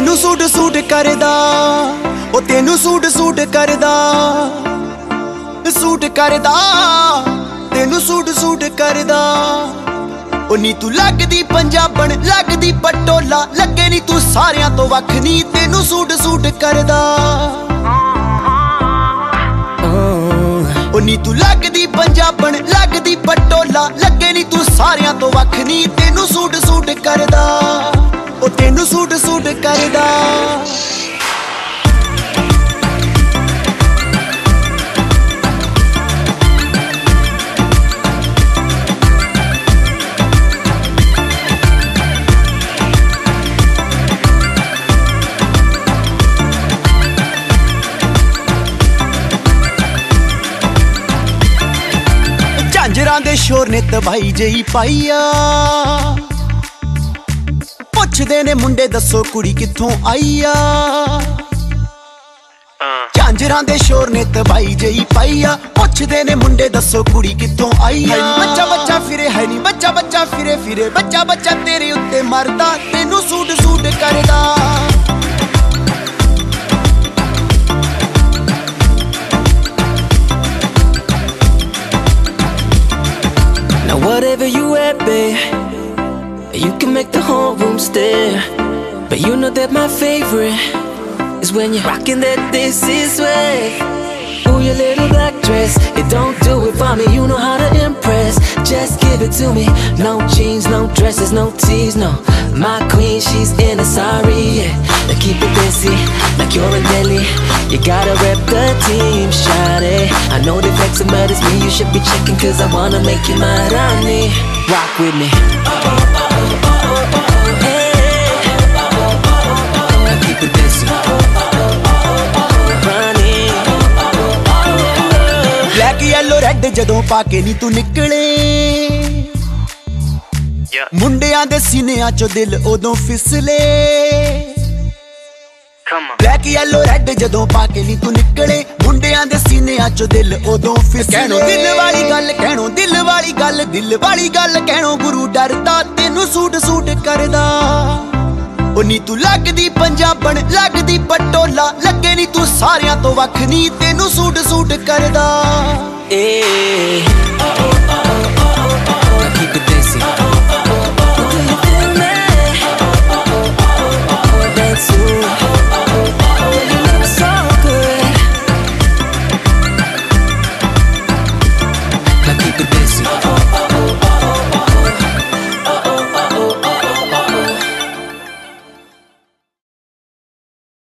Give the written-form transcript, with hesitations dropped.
तेनू suit suit करदा, ओ तेनू सूट सूट करदा, सूट करदा, तेनू सूट सूट करदा। ओ नी तू लगदी पंजाबन, लगदी पटोला, लगे नी तू सारियां तो वख नी, तेनू सूट सूट करदा। ओ नी तू लगदी पंजाबन, लगदी पटोला, लगे नी तू सारियां तो वख नी, तेनू सूट सूट करदा, ओ तेनू सूट सूट करदा। झांजरां दे शोर ने तबाही जही पाई आ, पुछदे ने मुंडे दसो कुड़ी कित्थों आई आ। झांजरां दे शोर ने तबाही जही पाई आ, पुछदे ने मुंडे दसो कुड़ी कित्थों आई आ। बच्चा बच्चा फिरे है नी, बच्चा बच्चा फिरे फिरे, बच्चा बच्चा तेरे उत्ते मरदा, तेनू सूट सूट करदा। Now whatever you at, babe, you can make the whole room stare. But you know that my favorite is when you're rocking that this is way. Ooh, your little black dress, it don't do it for me, you know how to impress. Just give it to me, no jeans, no dresses, no tees, no. My queen, she's in a sari, yeah. Now keep it busy, like you're in Delhi. You gotta rep the team, shawty. I know they flexing, but it's me you should be checking, cause I wanna make you my Rani. Rock with me. Black yellow red जदों पाके नी तू निकले, मुंडियां दे सीनियां चो दिल उदों फिसले। Black yellow red जदों पाके नी तू निकले, मुंडियां दे सीनियां चो दिल उदों फिसले। कहणो दिल वाली गल, कहणो दिल वाली गल, दिल वाली गल कहणो गुरु डरदा, तेनू सूट सूट करदा। ओ नी तू लगदी पंजाबन, लगदी पटोला, लगे नी तू सारियां तो वख नी, तेनू सूट सूट करदा।